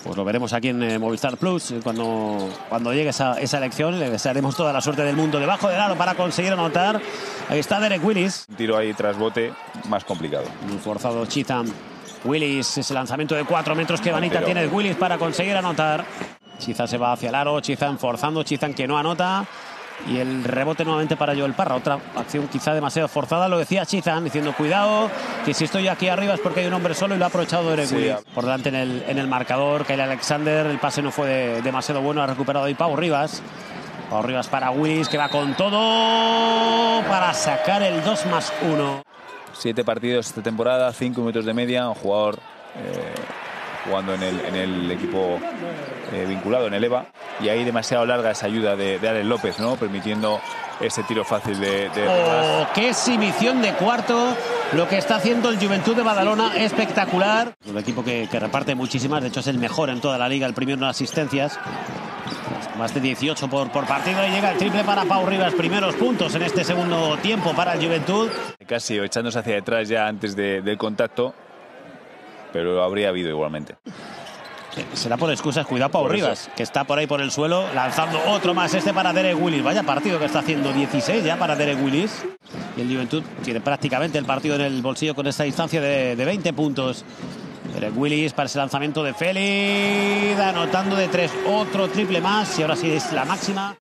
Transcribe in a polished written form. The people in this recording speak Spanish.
Pues lo veremos aquí en Movistar Plus cuando llegue esa elección. Le desearemos toda la suerte del mundo debajo del aro para conseguir anotar. Ahí está Derek Willis. Un tiro ahí tras bote más complicado. Muy forzado Chizan. Willis, ese lanzamiento de 4 metros que Vanita tiene Willis para conseguir anotar. Chizan se va hacia el aro, Chizan forzando, Chizan que no anota. Y el rebote nuevamente para Joel Parra. Otra acción quizá demasiado forzada. Lo decía Chizan diciendo cuidado, que si estoy aquí arriba es porque hay un hombre solo, y lo ha aprovechado Derek Willis. Por delante en el marcador, Kyle Alexander. El pase no fue demasiado bueno. Ha recuperado ahí Pau Rivas. Pau Rivas para Willis, que va con todo para sacar el 2+1. 7 partidos esta temporada, 5 minutos de media. Un jugador jugando en el equipo vinculado, en el EVA. Y ahí demasiado larga esa ayuda de Alex López, ¿no? Permitiendo ese tiro fácil de ¡qué exhibición de cuarto! Lo que está haciendo el Juventud de Badalona, espectacular. Un equipo que reparte muchísimas, de hecho es el mejor en toda la liga, el primero en asistencias. Más de 18 por partido, y llega el triple para Pau Rivas. Primeros puntos en este segundo tiempo para el Juventud. Casi echándose hacia detrás ya antes del contacto, pero lo habría habido igualmente. Será por excusas. Cuidado Pau Rivas, que está por ahí por el suelo, lanzando otro más para Derek Willis. Vaya partido que está haciendo, 16 ya para Derek Willis. Y el Juventud tiene prácticamente el partido en el bolsillo con esta distancia de 20 puntos. Derek Willis para ese lanzamiento de Félix, anotando de 3, otro triple más, y ahora sí es la máxima.